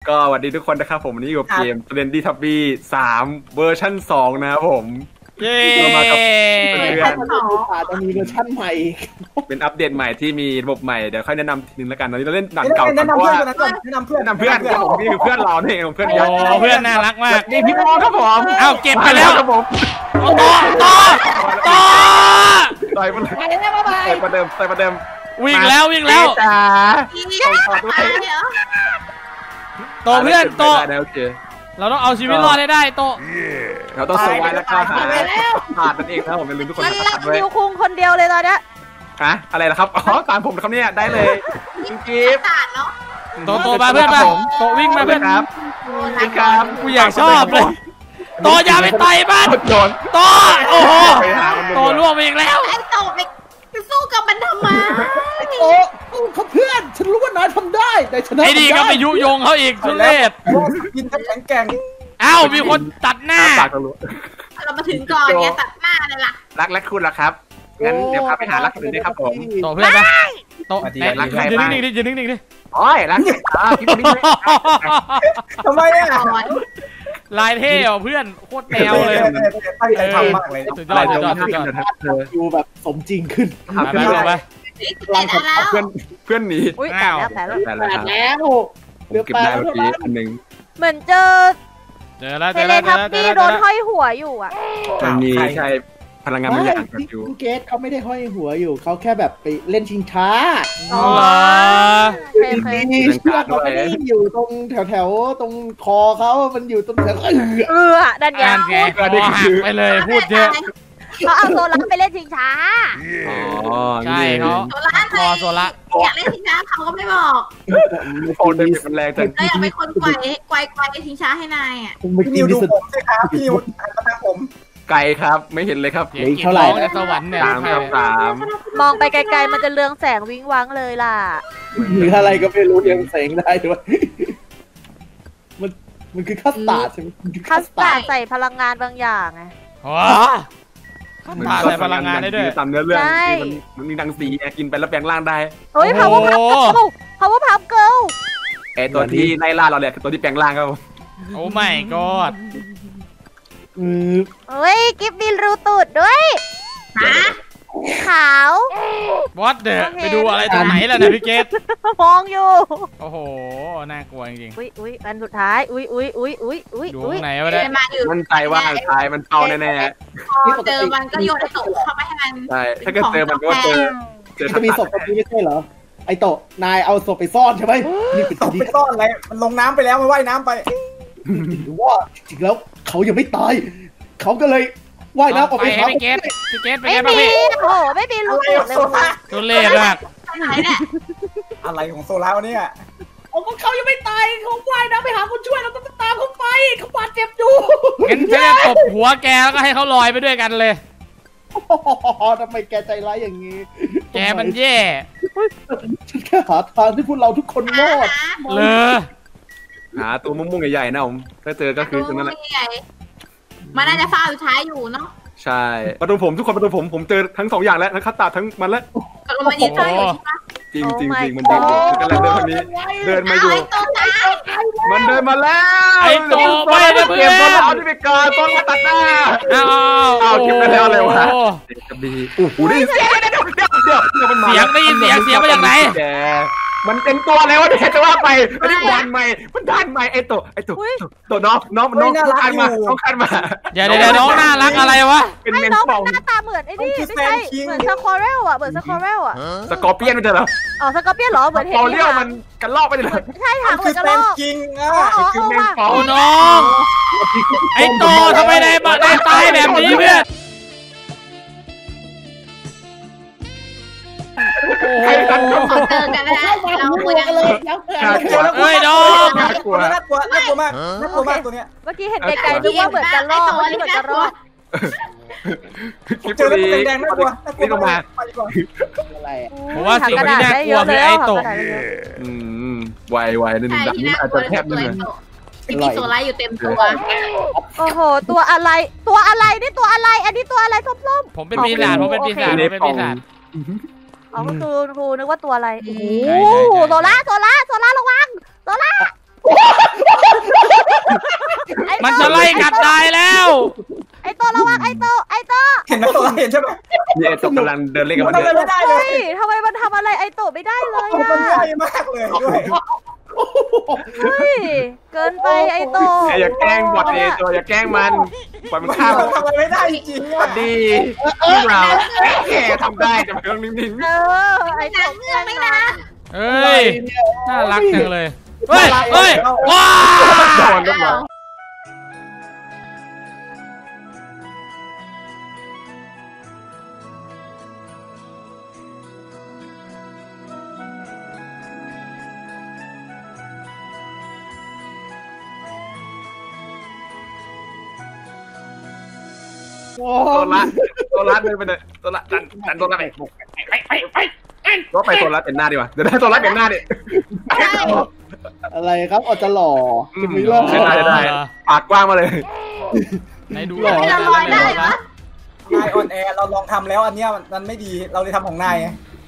ก็สวัสดีทุกคนนะครับผมวันนี้อยู่กับเกม Trendy Tubby 3เวอร์ชัน2นะครับผมเย้มากับเพื่อนจะมีเวอร์ชันใหม่เป็นอัปเดตใหม่ที่มีระบบใหม่เดี๋ยวค่อยแนะนำทีนึงแล้วกันตอนนี้เราเล่นด่านเก่าแนะนำเพราะเพื่อว่านก่อนแนะนำเพื่อนครับผมนี่คือเพื่อนเราเนี่ยเพื่อนยักษ์เพื่อนน่ารักมากนี่พี่มอครับผมเอ้าเก็บไปแล้วครับผมต่อต่อยมันต่อยประเดิมวิ่งแล้วจ๋าโตเพื่อนโตได้โอเคเราต้องเอาชีวิตรอดให้ได้โตเราต้องสวายแล้วก็หาผ่านนั่นเองนะผมอย่าลืมทุกคนมันรักนิวคุงคนเดียวเลยตอนเนี้ยฮะอะไรล่ะครับอ๋อตามผมนะครับเนี่ยได้เลยจริงจิ๊บโตมาเพื่อนมาโตวิ่งมาเพื่อนครับครับกูอยากชอบเลยโตอย่าไปต่อยมันโดนโตโอ้โหโตล่วงไปอีกแล้วไอ้โตไปสู้กับมันทำไมโอ้เขาเพื่อนฉันรู้ว่านายทำได้แต่ชนะไอ้ดีก็ไปยุยงเขาอีกทุเรศกินแข็งเอ้ามีคนตัดหน้าเรามาถึงก่อนไงตัดหน้าเลยล่ะรักและคุณล่ะครับงั้นเดี๋ยวพาไปหารักคนอื่นได้ครับผมโตเพื่อนนะโตยืนนิ่งดิโอ้ยรักพี่คนนี้ทำไมเนี่ยลายเท่เพื่อนโคตรแนวเลยตั้งใจทำมากเลยสุดยอดดูแบบสมจริงขึ้นไปเพื่อนหนีอุ้ยแต่แล้วเหลือเก็บได้เมื่อกี้อันนึงเหมือนเจอแล้วเทเลทับบี้โดนห้อยหัวอยู่อ่ะมันมีใช่พลังงานบางอย่างอยู่คุณเกสเขาไม่ได้ห้อยหัวอยู่เขาแค่แบบไปเล่นชิงช้าอ๋อเคยเชือกเขาไม่ได้อยู่ตรงแถวตรงคอเขามันอยู่ตรงแถวดันยาพูดไปเลยพูดเยอะเขาเอาโซล่าไปเล่นชิงช้าใช่เขาโซล่าอยากเล่นชิงช้าเขาก็ไม่บอกโอนเดมิมันแรงจังอยากเป็นคนไกวชิงช้าให้นายอ่ะพี่นิวดูผมใช่ครับพี่นิวหันมาทางผมไกลครับไม่เห็นเลยครับเท่าไหร่สวรรค์เนี่ย 3 มองไปไกลๆมันจะเรืองแสงวิ้งวังเลยล่ะหรืออะไรก็ไม่รู้ยังแสงได้ด้วยมันคือคัสตาร์ดใช่ไหมคัสตาร์ดใส่พลังงานบางอย่างไงมันใส่พลังงานได้ด้วยตามเนื้อเรื่องมันมีดังสีกินไปแล้วแปลงร่างได้เฮ้ย power pub girl ไอตัวที่ไล่ล่าเราเนี่ยตัวที่แปลงร่างครับโอ้ my god เฮ้ยกิฟต์มีรูตูดด้วยขาวบอสเดไปดูอะไรตรงไหนล่ะเนี่ยพี่เกตมองอยู่โอ้โหน่ากลัวจริงๆอุ้ยอันสุดท้ายอุ้ยดูไหนวะเนี่ยมั่นใจว่าอันท้ายมันเข้าแน่ๆเจอมันก็โยนไอโตเข้าไปให้มันใช่ถ้าเกิดเจอมันก็เจอจะมีศพตรงนี้ไม่ใช่เหรอไอโตนายเอาศพไปซ่อนใช่ไหมนี่ศพไปซ่อนอะไรมันลงน้ำไปแล้วมันว่ายน้ำไปหรือว่าจริงแล้วเขายังไม่ตายเขาก็เลยว่ายน้ำออกไปหาพี่เกตไปไงบ้างพี่โอ้ไม่มีลูกเลยตัวเล่ห์มากอะไรของโซล่าเนี่ยเขายังไม่ตายเขาว่ายน้ำไปหาคนช่วยเราต้องตามเขาไปเขาบาดเจ็บอยู่งั้นฉันจะตบหัวแกแล้วก็ให้เขาลอยไปด้วยกันเลยทำไมแกใจร้ายอย่างนี้แกมันแย่ฉันแค่หาทางที่พวกเราทุกคนรอดเลยหาตัวมุ่งๆใหญ่ๆนะผมถ้าเจอก็คือตรงนั้นแหละมันน่าจะฟ้าอยู่ท้ายอยู่เนาะใช่ประตูผมทุกคนประตูผมเจอทั้ง2อย่างแล้วทั้งคัตตาทั้งมันแล้วมันยืนใช่ไหมจริงมันเดินกันแล้วคนนี้เดินมาอยู่มันเดินมาแล้วไอ้ตัวไปนะเพื่อนเอาที่ไปก่อนต้นมาตัดหน้าเอาเก็บไปแล้วเลยวะจะดีโอ้โหได้เสียงได้ยินเสียงมาจากไหนมันเป็นตัวอะไรวะเนี่ยจะว่าไปอันนี้ดันใหม่มันดันใหม่ไอ้ตัวน้องคันมาอย่าเดี๋ยวน้องน่ารักอะไรวะเป็นเมนฟองหน้าตาเหมือนไอ้นี่ไม่ใช่เหมือนสคอเรลอ่ะเหมือนสคอเรลอ่ะสกอร์เปียนมันจะเหรออ๋อสกอร์เปียนเหรอเหมือนเห็นเรียกมันกันลอกไปเลยใช่ค่ะเหมือนกันลอกจริงคือเมนฟองน้องไอ้โตทำไมได้ตายแบบนี้เพื่อนใครกันเจอกันแล้วเราคุยกันเลยเฮ้ยน้องน่ากลัวมากตัวเนี้ยเมื่อกี้เห็นไกลๆนึกว่าเหมือนกันลอกเหมือนกันรอดเจอแล้วเป็นแดงน่ากลัวนี่ลงมาผมว่าสิ่งที่น่ากลัวคือไอ้โตไวนึงแบบนี้อาจจะแทบนึงเลยมีโซล่าอยู่เต็มตัวโอ้โหตัวอะไรนี่ตัวอะไรอันนี้ตัวอะไรส้มๆผมเป็นปีศาจอ๋อครูนึกว่าตัวอะไรโอ้โหโซล่าระวังโซล่ามันจะไล่กัดนายแล้วไอ้โตระวังไอ้โตเห็นไหมตัวเห็นใช่ไหมนี่ไอ้โตกำลังเดินเล่นกับมันทำอะไรไม่ได้เลเฮ้ยยทำไมมันทำอะไรไอ้โตไม่ได้เลยมันอะง่ายมากเลยด้วยเฮ้ยเกินไปไอ้โตอย่าแกล้งบอดเอตัวอย่าแกล้งมันปล่อยมันฆ่ามันทำอะไรไม่ได้จริงๆดีที่เราแค่ทำได้จะไม่ต้องนิ่งไอ้โตเงื่อนไม่นะเฮ้ยน่ารักจังเลยเฮ้ยว้าๆโดนลูกหลานตัวละเดินไปเลยตัวละดันตัวละไปก็ไปตัวละเป็นหน้าดีกว่าเดี๋ยวได้ตัวละเป็นหน้าดิอะไรครับออจะหล่อจะมีหล่อได้ปากกว้างมาเลยไหนดูหล่อไม่ละลอยได้เหรอนายออนแอร์เราลองทำแล้วอันเนี้ยมันไม่ดีเราเลยทำของนายไง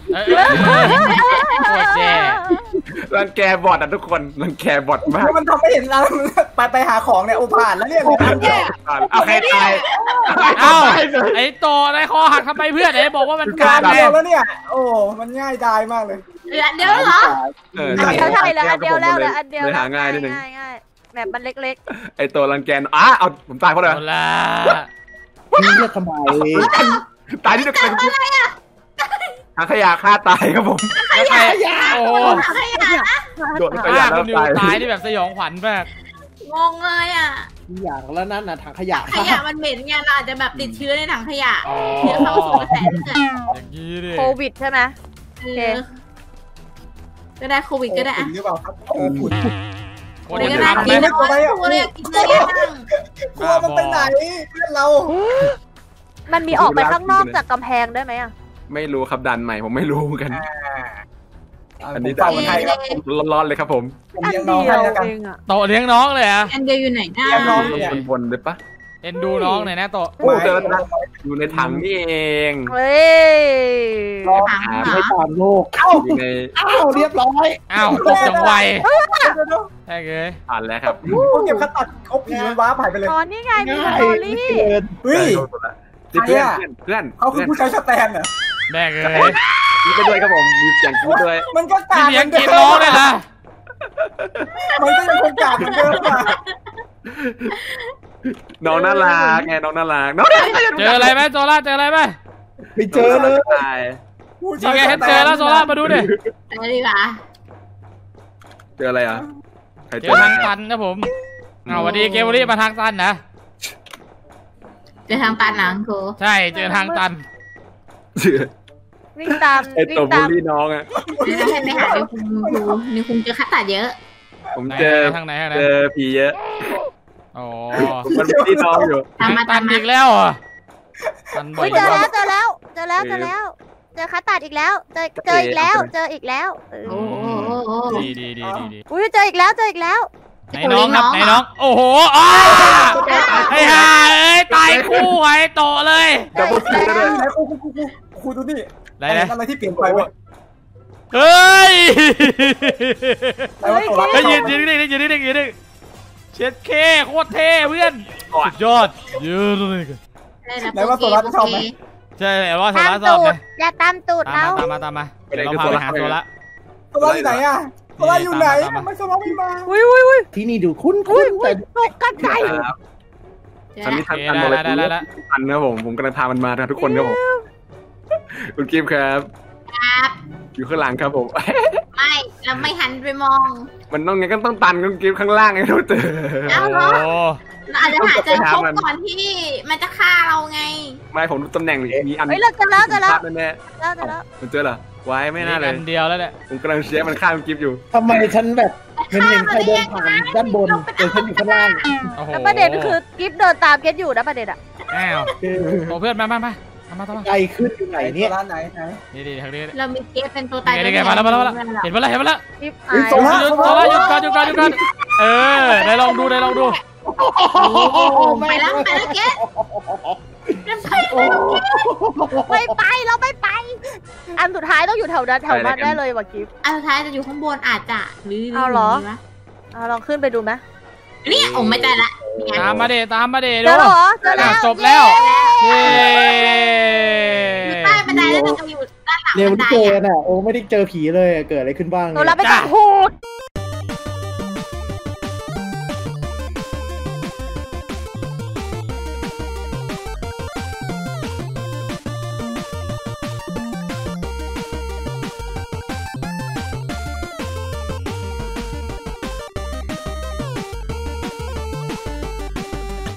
โคตรแย่รังแกบอดทุกคนรังแกบอดมากแล้วมันทำไม่เห็นเราไปหาของเนี่ยโอผ่านแล้วเนี่ยเอาใครตายเอ้าไอ้โตนายคอหักทำไมเพื่อนไหนบอกว่ามันการเดีแน่ยวแล้วเนี่ยโอ้มันง่ายดายมากเลยเหลือเดียวเหรอใช่ใช่แล้วอันเดียวแล้วอันเดียวหาง่ายนิดนึงง่ายแบบมันเล็กไอตัวรังแกเอาผมตายเพราะอะไรโดนละนี่เรียกทำไมตายที่เดียวกันหาขยะฆ่าตายครับผมแล้วใครโอ้โดนขฆ่ายะคแล้วนอยู่ตายตายนี่แบบสยองขวัญมากงงเลยอ่ะอย่างแล้วนั่นน่ะถังขยะขยะมันเหม็นไงเราอาจจะแบบติดเชื้อในถังขยะอ๋อเชื้อเข้าสู่กระแสเลือดอย่างนี้ดิโควิดใช่ไหมก็ได้โควิดก็ได้อะหรือเปล่าครับโอ้ขุดคนก็จะได้ทำไหมกินน้อยตัวเลยกินเลยบ้างกลัวมันไปไหนเพื่อนเรามันมีออกไปข้างนอกจากกำแพงได้ไหมอ่ะไม่รู้ครับดันใหม่ผมไม่รู้เหมือนกัน อันนี้ฝากคนไทยครับร้อนเลยครับผมผมเลี้ยงน้องให้แล้วกันเองอ่ะโตเลี้ยงน้องเลยอะอันเดียวอยู่ไหนได้เลี้ยงน้องเนี่ยบนเลยปะเอ็นดูน้องหน่อยนะโตโอ้เจอแล้วอยู่ในถังนี่เองเฮ้ยถังเหรไม่อตามโลกอยู่ในอ้าวเรียบร้อยอ้าวตกจังไวใช่เลยผ่านแล้วครับเขาเก็บขั้นตัดเขาผีมันว้าหายไปเลยตอนนี้ไงมีสง่ายตอรี่เกินเฮ้ยเพื่อนเขาคือผู้ใช้สแตนเหรอแม่งเลยมีไปด้วยครับผมมีเสียงพูดด้วยมันก็พี่กาดเลี้ยงกินน้องเลยนะมันก็ยังคงกาดเหมือนเดิมอะน้องน่ารักไงน้องน่ารักน้องเจออะไรไหมโซล่าเจออะไรไหมไปเจอเลยตายผู้นี่ไงเห็นเจอแล้วโซล่ามาดูดิอะไรดีกว่าเจออะไรอ่ะใครเจอทางตันนะผมเอาวันดีเกมวันนี้มาทางตันนะจะทางตันหลังครูใช่เจอทางตันวิ่งตามไอวิ่ตัวงบูตาลมลี่น้องอ่ะจะให้ไปหาในคุงครูในคุงเจอคัตตัดเยอะผมไหนเจอทางไหนเจอผีเยอะอ๋อมันบูลลี่น้องอยู่ทางตันอีกแล้วเหรอตันบ่ออุ้ยยเจอแล้วเจอคัตตัดอีกแล้วเจออีกแล้วโอ้โหดีอุ้ยเจออีกแล้วไหนน้องครับไหนน้องโอ้โหอ้าไอ้ห่าเอ้ยตายคู่ไอ้โตเลยดับเบิลคิวได้ด้วยไหนครูดูนี่อะไรนะอะไรที่เปลี่ยนไปเว้ยเฮ้ยไหนว่าตัวรักได้ยืนนิ่งเช็ดเคโคตรเท่เพื่อนสุดยอดยืนเลยกันไหนว่าตัวรักชอบไหมใช่แต่ว่าโซตามล่าชอบตูไงดอย่าตามตูดเราตามมาเดี๋ยวเราพาไปหาโซล่าตัวรักอยู่ไหนอะตัวรักอยู่ไหนทำไมตัวรักไม่มาอุ้ยที่นี่ดูคุ้นอุ้ยแต่ตกกันใจทันนี้โอทันเคทันหมดเลยได้ทันนะผมกำลังพามันมาทุกคนครับผมคุณกิฟต์ครับครับอยู่ข้างหลังครับผมไม่เราไม่หันไปมองมันต้องไงก็ต้องตันคุณกิฟต์ข้างล่างไงเราเจอเอ้าโอ้เหรอเราอาจจะหาเจอพบก่อนที่มันจะฆ่าเราไงไม่ผมรู้ตำแหน่งมีอันเฮ้ยเราเจอแล้วแน่มันเจอเหรอไว้ไม่น่าเลยอันเดียวแล้วเนี่ยผมกำลังเชียร์มันฆ่าคุณกิฟต์อยู่ทำไมฉันแบบเห็นใครเดินผ่านด้านบนแต่ฉันอยู่ข้างล่างโอ้โหแล้วประเด็นคือกิฟเดินตามเกตอยู่นะประเด็นอ่ะอ้าวโตเพื่อนมาไกลขึ้นอยู่ไหนเนี่ยร้านไหนนี่ทางนี้เรามีเกฟเป็นตัวตายนี่ไงมาแล้วเห็นมาแล้วกิฟโซล่าหยุดก่อนได้ลองดูไปแล้วเกฟไม่ไปเราไม่ไป อันสุดท้ายต้องอยู่แถวนั้นแถวบ้านได้เลยว่ะกิฟอันสุดท้ายจะอยู่ข้างบนอาจจะหรือเอาเหรอ เอาลองขึ้นไปดูไหมเนี่ยโอ้ไม่ได้ละตามมาเดตามมาเดเจอเหรอเจอแล้วจบแล้วเย้อยู่ใต้บันไดแล้วเราอยู่ด้านหลังเร็วบันไดที่เจอน่ะโอ้ไม่ได้เจอผีเลยเกิดอะไรขึ้นบ้างเราไปจับหูด